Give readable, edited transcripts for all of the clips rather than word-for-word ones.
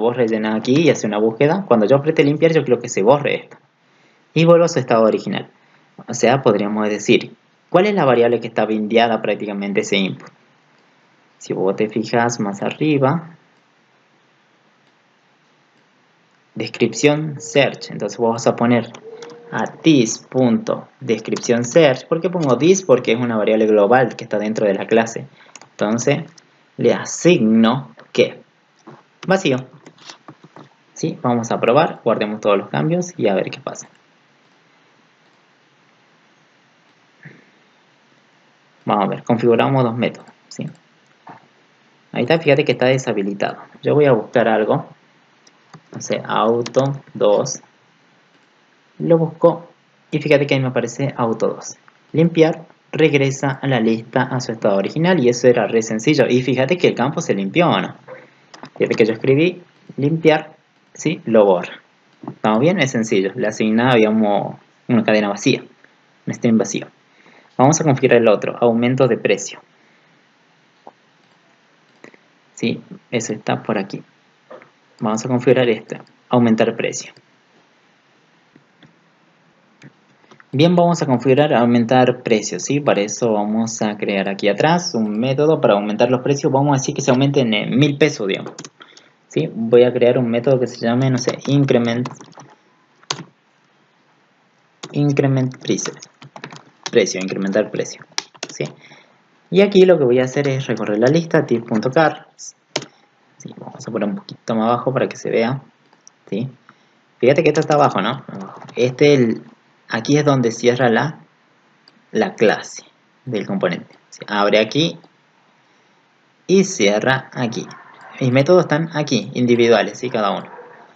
vos rellenas aquí y haces una búsqueda, cuando yo apriete limpiar yo quiero que se borre esto. Y vuelvo a su estado original. O sea, podríamos decir, ¿cuál es la variable que está bindeada prácticamente ese input? Si vos te fijas más arriba, descripción search, entonces vos vas a poner a this.descripción search. ¿Por qué pongo this? Porque es una variable global que está dentro de la clase. Entonces le asigno que vacío. ¿Sí? Vamos a probar, guardemos todos los cambios y a ver qué pasa. Vamos a ver, configuramos dos métodos. ¿Sí? Ahí está, fíjate que está deshabilitado. Yo voy a buscar algo. No sé, auto 2. Lo busco y fíjate que ahí me aparece auto 2. Limpiar, regresa a la lista a su estado original y eso era re sencillo. Y fíjate que el campo se limpió, ¿o no? Fíjate que yo escribí limpiar, ¿sí? Lo borra. ¿Estamos bien? Es sencillo. Le asignaba, digamos, una cadena vacía, un string vacío. Vamos a configurar el otro, aumento de precio. ¿Sí? Eso está por aquí. Vamos a configurar este, aumentar precio. Bien, vamos a configurar aumentar precios, ¿sí? Para eso vamos a crear aquí atrás un método para aumentar los precios. Vamos a decir que se aumenten en 1000 pesos, digamos. ¿Sí? Voy a crear un método que se llame, no sé, increment precio, incrementar precio, ¿sí? Y aquí lo que voy a hacer es recorrer la lista, tip.car, ¿sí? Vamos a poner un poquito más abajo para que se vea, ¿sí? Fíjate que esto está abajo, ¿no? Aquí es donde cierra la clase del componente, ¿sí? Abre aquí y cierra aquí. Mis métodos están aquí, individuales, ¿sí? Cada uno.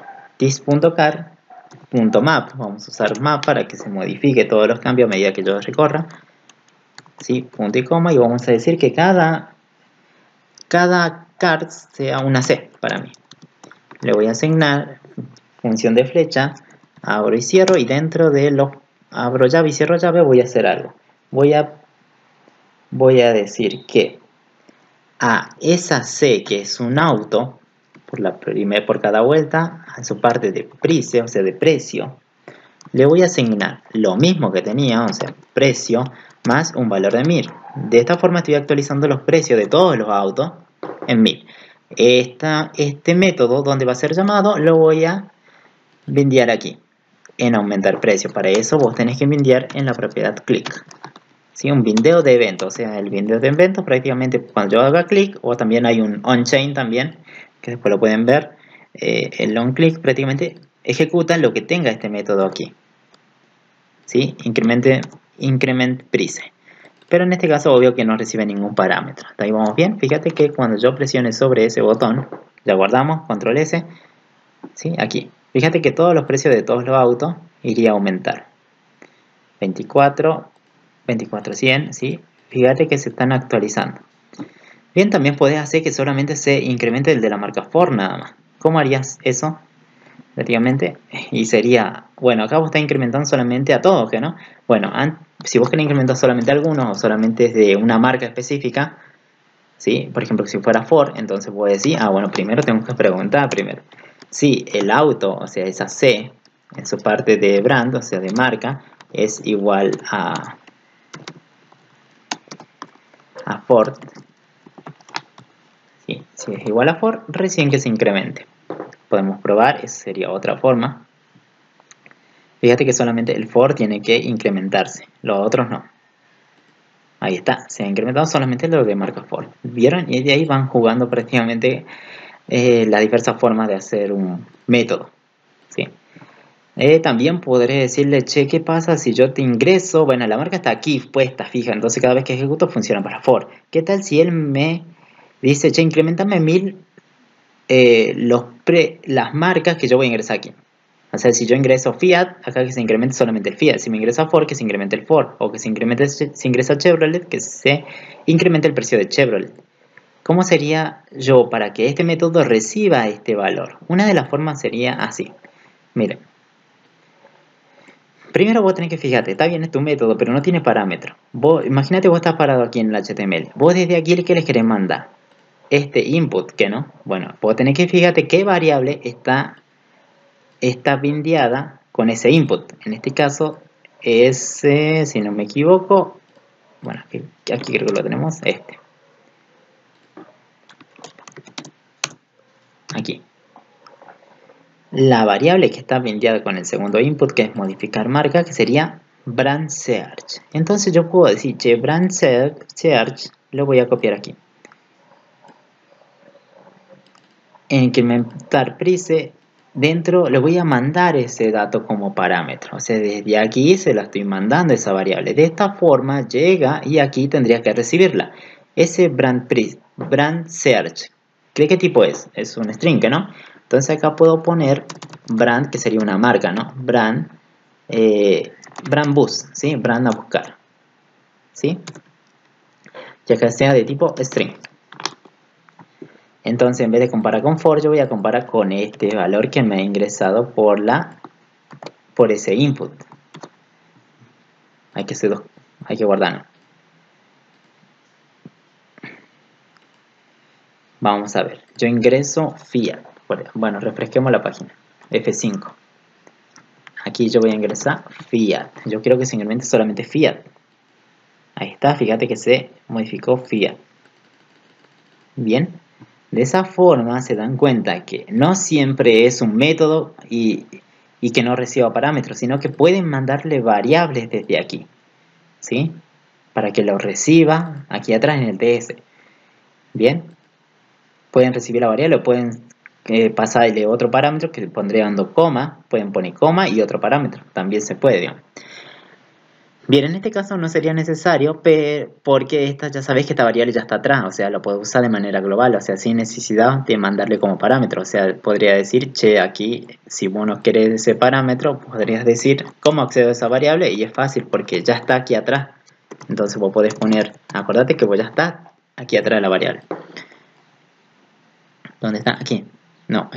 This.car.map, vamos a usar map para que se modifique todos los cambios a medida que yo recorra, ¿sí? Punto y coma, y vamos a decir que cada card sea una C para mí. Le voy a asignar función de flecha, abro y cierro, y dentro de los abro llave y cierro llave voy a hacer algo. Voy a decir que a esa C, que es un auto, por cada vuelta, a su parte de precio, o sea, de precio, le voy a asignar lo mismo que tenía, o sea, precio, más un valor de 1000. De esta forma estoy actualizando los precios de todos los autos en 1000. Este método donde va a ser llamado lo voy a bindear aquí, en aumentar precio. Para eso vos tenés que bindear en la propiedad click. ¿Sí? Un bindeo de evento, o sea, el bindeo de evento prácticamente cuando yo haga clic, o también hay un onChain también, que después lo pueden ver, el onClick prácticamente ejecuta lo que tenga este método aquí, ¿sí? Increment price. Pero en este caso obvio que no recibe ningún parámetro. ¿Hasta ahí vamos bien? Fíjate que cuando yo presione sobre ese botón, ya guardamos, control S, ¿sí? Aquí. Fíjate que todos los precios de todos los autos iría a aumentar. 24, 2400, ¿sí? Fíjate que se están actualizando. Bien, también puedes hacer que solamente se incremente el de la marca Ford nada más. ¿Cómo harías eso? Prácticamente, y sería, bueno, acá vos estás incrementando solamente a todos, ¿no? Bueno, si vos querés incrementar solamente a algunos o solamente es de una marca específica, ¿sí? Por ejemplo, si fuera Ford, entonces puedo decir, bueno, primero tengo que preguntar si el auto, o sea, esa C, en su parte de brand, o sea, de marca, es igual a Ford. ¿Sí? Si es igual a Ford, recién que se incremente. Podemos probar, esa sería otra forma. Fíjate que solamente el Ford tiene que incrementarse, los otros no. Ahí está, se ha incrementado solamente lo de marca Ford. ¿Vieron? Y de ahí van jugando prácticamente las diversas formas de hacer un método. ¿Sí? También podré decirle, che, ¿qué pasa si yo te ingreso? Bueno, la marca está aquí puesta, fija, entonces cada vez que ejecuto funciona para Ford. ¿Qué tal si él me dice, che, incrementame 1000 las marcas que yo voy a ingresar aquí? O sea, si yo ingreso Fiat, acá que se incremente solamente el Fiat. Si me ingresa Ford, que se incremente el Ford. O que se ingresa Chevrolet, que se incremente el precio de Chevrolet. ¿Cómo sería yo para que este método reciba este valor? Una de las formas sería así. Miren. Primero vos tenés que fijarte, está bien, es tu método, pero no tiene parámetro. Imagínate vos estás parado aquí en el HTML. Vos desde aquí, ¿qué les querés mandar? este input, que no. Bueno, vos tenés que fíjate qué variable está bindeada con ese input. En este caso es, si no me equivoco, bueno, aquí creo que lo tenemos, aquí. La variable que está bindeada con el segundo input, que es modificar marca, que sería brand search. Entonces yo puedo decir, che, brand search, lo voy a copiar aquí. Incrementar price, dentro le voy a mandar ese dato como parámetro. O sea, desde aquí se la estoy mandando esa variable. De esta forma llega y aquí tendría que recibirla. Ese brand search, ¿de qué tipo es? Es un string, ¿no? Entonces acá puedo poner brand, que sería una marca, ¿no? Brand bus, ¿sí? Brand a buscar, ¿sí? Ya que sea de tipo string. Entonces, en vez de comparar con for, yo voy a comparar con este valor que me ha ingresado por ese input. Hay que guardarlo. Vamos a ver. Yo ingreso fiat. Bueno, refresquemos la página. F5. Aquí yo voy a ingresar fiat. Yo quiero que se incremente solamente fiat. Ahí está, fíjate que se modificó fiat. Bien. De esa forma se dan cuenta que no siempre es un método y que no reciba parámetros, sino que pueden mandarle variables desde aquí, ¿sí? Para que lo reciba aquí atrás en el TS. Bien, pueden recibir la variable o pueden pasarle otro parámetro que pondrían coma, pueden poner coma y otro parámetro, también se puede, digamos. Bien, en este caso no sería necesario porque ya sabéis que esta variable ya está atrás, o sea, lo puedo usar de manera global, o sea, sin necesidad de mandarle como parámetro. O sea, podría decir, che, aquí, si vos no querés ese parámetro, podrías decir cómo accedo a esa variable y es fácil porque ya está aquí atrás. Entonces vos podés poner, acordate que vos ya está aquí atrás de la variable. ¿Dónde está? Aquí. No,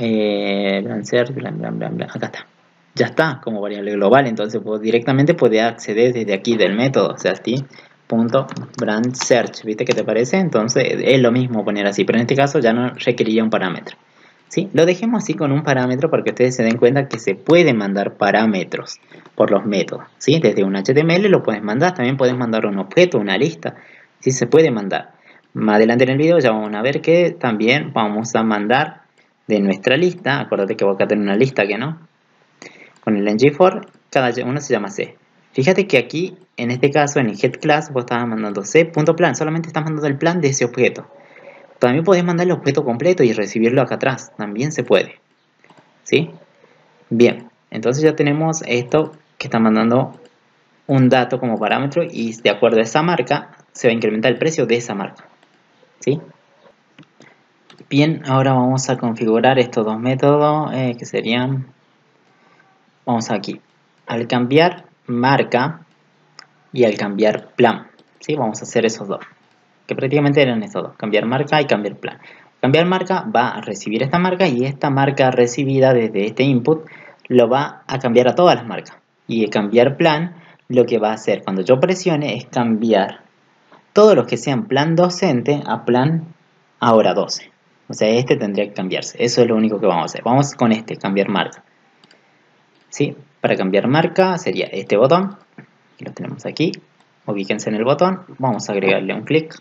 acá está. Ya está como variable global, entonces vos directamente podés acceder desde aquí del método, o sea, brand search, ¿viste qué te parece? Entonces es lo mismo poner así, pero en este caso ya no requeriría un parámetro. ¿Sí? Lo dejemos así con un parámetro para que ustedes se den cuenta que se pueden mandar parámetros por los métodos, ¿sí? Desde un HTML lo puedes mandar, también puedes mandar un objeto, una lista, ¿sí? Se puede mandar. Más adelante en el video ya vamos a ver que también vamos a mandar de nuestra lista, acuérdate que voy a tener una lista que no, con el ng-for, cada uno se llama C. Fíjate que aquí, en este caso, en el getClass, vos estabas mandando C.plan, solamente estás mandando el plan de ese objeto. También podés mandar el objeto completo y recibirlo acá atrás, también se puede. ¿Sí? Bien, entonces ya tenemos esto que está mandando un dato como parámetro y de acuerdo a esa marca se va a incrementar el precio de esa marca. ¿Sí? Bien, ahora vamos a configurar estos dos métodos que serían, vamos aquí, al cambiar marca y al cambiar plan, ¿sí? Vamos a hacer esos dos, que prácticamente eran estos dos, cambiar marca y cambiar plan. Cambiar marca va a recibir esta marca y esta marca recibida desde este input lo va a cambiar a todas las marcas. Y el cambiar plan lo que va a hacer cuando yo presione es cambiar todos los que sean plan docente a plan ahora 12. O sea, este tendría que cambiarse. Eso es lo único que vamos a hacer. Vamos con este, cambiar marca. ¿Sí? Para cambiar marca sería este botón. Que lo tenemos aquí. Ubíquense en el botón. Vamos a agregarle un clic.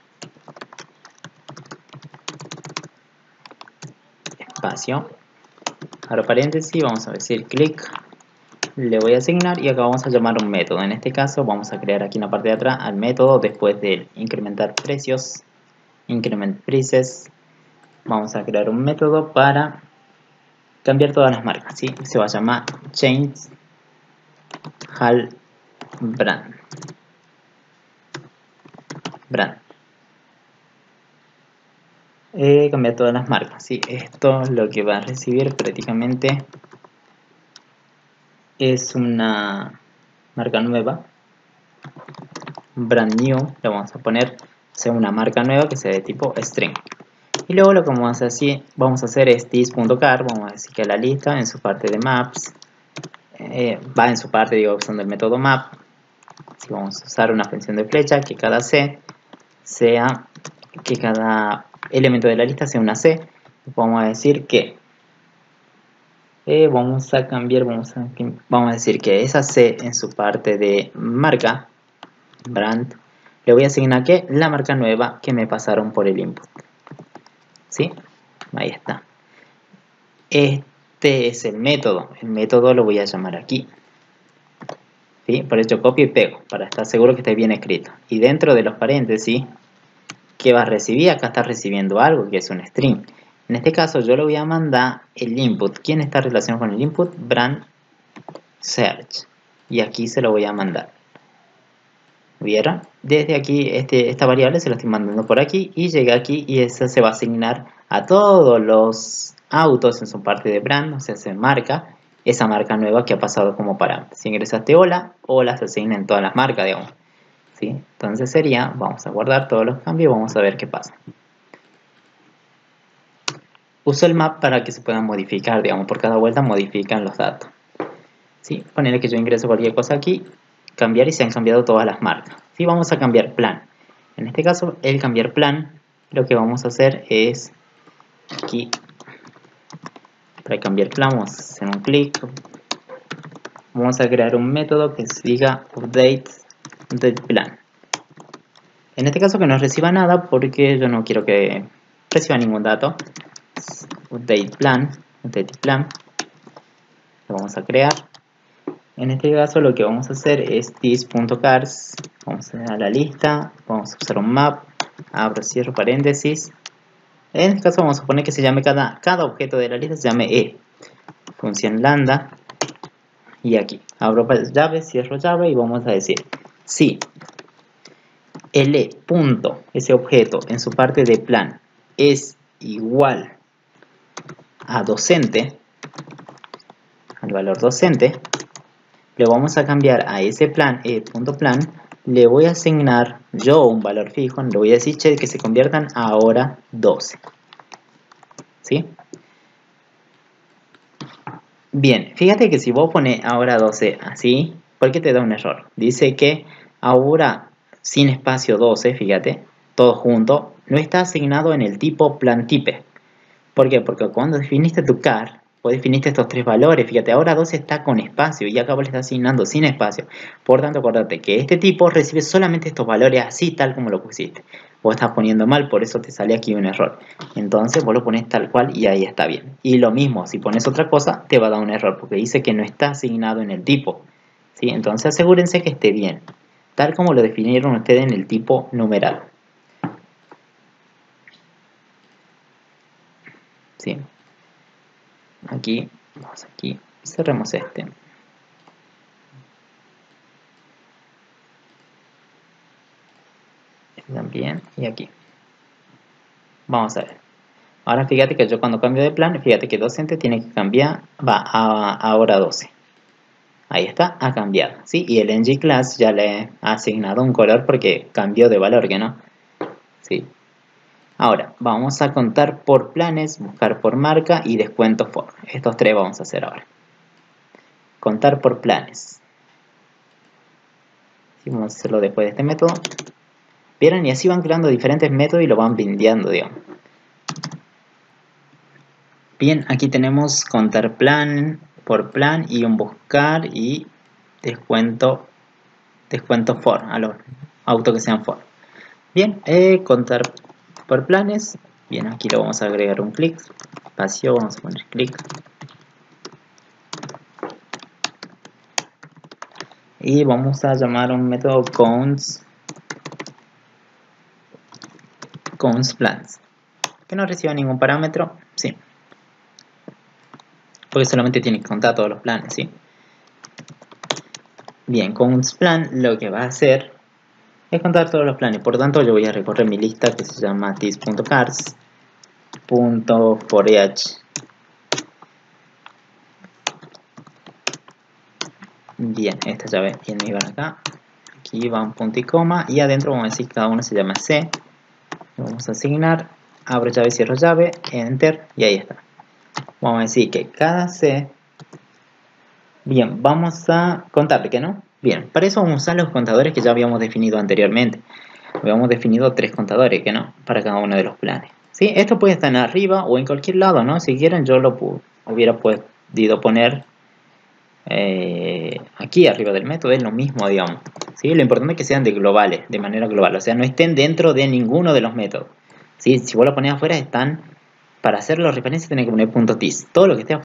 Espacio. Ahora paréntesis. Vamos a decir clic. Le voy a asignar y acá vamos a llamar un método. En este caso vamos a crear aquí en la parte de atrás al método después de incrementar precios. Increment prices. Vamos a crear un método para cambiar todas las marcas, ¿sí? Se va a llamar change all brand. Cambiar todas las marcas, ¿sí? Esto lo que va a recibir prácticamente es una marca nueva, brand new, le vamos a poner sea una marca nueva que sea de tipo string. Y luego lo que vamos a hacer es this.car, vamos a decir que la lista en su parte de maps va en su parte, digo, usando el método map. Así vamos a usar una función de flecha que cada c sea que cada elemento de la lista sea una C, vamos a decir que vamos a decir que esa C en su parte de marca, brand, le voy a asignar que la marca nueva que me pasaron por el input. ¿Sí? Ahí está. Este es el método lo voy a llamar aquí. ¿Sí? Por eso copio y pego, para estar seguro que esté bien escrito. Y dentro de los paréntesis, ¿qué va a recibir? Acá está recibiendo algo que es un string. En este caso yo le voy a mandar el input. ¿Quién está relacionado con el input? Brand search. Y aquí se lo voy a mandar. ¿Vieron? Desde aquí esta variable se la estoy mandando por aquí y llega aquí y esa se va a asignar a todos los autos en su parte de brand, o sea, se marca esa marca nueva que ha pasado como parámetro. Si ingresaste hola se asigna en todas las marcas, digamos. ¿Sí? Entonces sería, vamos a guardar todos los cambios y vamos a ver qué pasa. Uso el map para que se puedan modificar, digamos, por cada vuelta modifican los datos. ¿Sí? Ponerle que yo ingreso cualquier cosa aquí, cambiar y se han cambiado todas las marcas. ¿Sí? Vamos a cambiar plan. En este caso, el cambiar plan, lo que vamos a hacer es aquí, para cambiar plan, vamos a hacer un clic. Vamos a crear un método que diga update plan. En este caso que no reciba nada porque yo no quiero que reciba ningún dato. Update plan. Lo vamos a crear. En este caso lo que vamos a hacer es this.cars. Vamos a la lista. Vamos a usar un map. Abro, cierro paréntesis. En este caso vamos a poner que se llame cada objeto de la lista se llame E. Función lambda. Y aquí abro llave, cierro llave y vamos a decir si el E punto, ese objeto en su parte de plan es igual a docente, al valor docente, le vamos a cambiar a ese plan, E.plan, le voy a asignar yo un valor fijo, le voy a decir che, que se conviertan a ahora 12. ¿Sí? Bien, fíjate que si vos pones ahora 12 así, ¿por qué te da un error? Dice que ahora sin espacio 12, fíjate, todo junto, no está asignado en el tipo plantype. ¿Por qué? Porque cuando definiste tu car, vos definiste estos tres valores, fíjate, ahora 12 está con espacio y acá vos le estás asignando sin espacio. Por tanto, acuérdate que este tipo recibe solamente estos valores así tal como lo pusiste. Vos estás poniendo mal, por eso te sale aquí un error. Entonces vos lo pones tal cual y ahí está bien. Y lo mismo, si pones otra cosa, te va a dar un error porque dice que no está asignado en el tipo. ¿Sí? Entonces asegúrense que esté bien, tal como lo definieron ustedes en el tipo numerado. ¿Sí? Aquí, vamos aquí, cerremos este. También, y aquí. Vamos a ver. Ahora fíjate que yo cuando cambio de plan, fíjate que docente tiene que cambiar, va a ahora 12. Ahí está, ha cambiado, ¿sí? Y el ngClass ya le ha asignado un color porque cambió de valor, ¿que no? ¿Sí? Ahora, vamos a contar por planes, buscar por marca y descuento for. Estos tres vamos a hacer ahora. Contar por planes. ¿Sí? Vamos a hacerlo después de este método. ¿Vieron? Y así van creando diferentes métodos y lo van bindeando, digamos. Bien, aquí tenemos contar plan por plan y un buscar y descuento for, a los autos que sean for. Bien, contar por planes. Bien, aquí lo vamos a agregar un clic. Espacio, vamos a poner clic. Y vamos a llamar un método counts plans. Que no reciba ningún parámetro, sí. Porque solamente tiene que contar todos los planes, ¿sí? Bien, counts plan lo que va a hacer es contar todos los planes. Por tanto, yo voy a recorrer mi lista que se llama this.cars.forEach. Bien, esta llave tiene que ir acá. Aquí va un punto y coma. Y adentro vamos a decir que cada uno se llama C. Lo vamos a asignar. Abro llave, cierro llave, enter. Y ahí está. Vamos a decir que cada C. Bien, vamos a contarle que no. Bien, para eso vamos a usar los contadores que ya habíamos definido anteriormente. Habíamos definido 3 contadores que no, para cada uno de los planes. ¿Sí? Esto puede estar en arriba o en cualquier lado, ¿no? Si quieren yo lo hubiera podido poner aquí arriba del método, es lo mismo, digamos. ¿Sí? Lo importante es que sean de globales, de manera global, o sea, no estén dentro de ninguno de los métodos. ¿Sí? Si vos lo pones afuera, están, para hacer la referencia tenés que poner .tis. Todo lo que esté afuera